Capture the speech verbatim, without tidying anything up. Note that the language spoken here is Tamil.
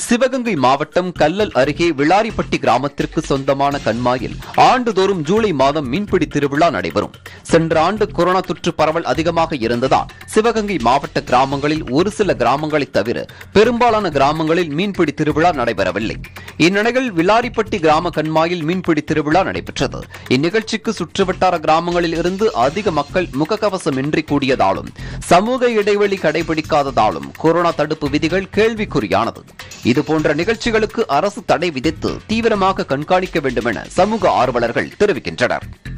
சிவகங்கை மாவட்டம் கல்லல் அருகே விளாரிப்பட்டி கிராமத்திற்கு சொந்தமான கண்மாயில் ஆண்டுதோறும் ஜூலை மாதம் மீன்பிடி திருவிழா நடைபெறும். சென்ற ஆண்டு கொரோனா தொற்று பரவல் அதிகமாக இருந்ததால் சிவகங்கை மாவட்ட கிராமங்களில் ஒரு சில கிராமங்களை தவிர பெரும்பாலான கிராமங்களில் மீன்பிடி திருவிழா நடைபெறவில்லை. இந்நிலையில் விளாரிப்பட்டி கிராம கண்மாயில் மீன்பிடி திருவிழா நடைபெற்றது. இந்நிகழ்ச்சிக்கு சுற்றுவட்டார கிராமங்களில் இருந்து அதிக மக்கள் முகக்கவசமின்றி கூடியதாலும் சமூக இடைவெளி கடைபிடிக்காததாலும் கொரோனா தடுப்பு விதிகள் கேள்விக்குறியானது. இதுபோன்ற நிகழ்ச்சிகளுக்கு அரசு தடை விதித்து தீவிரமாக கண்காணிக்க வேண்டும் என சமூக ஆர்வலர்கள் தெரிவிக்கின்றனர்.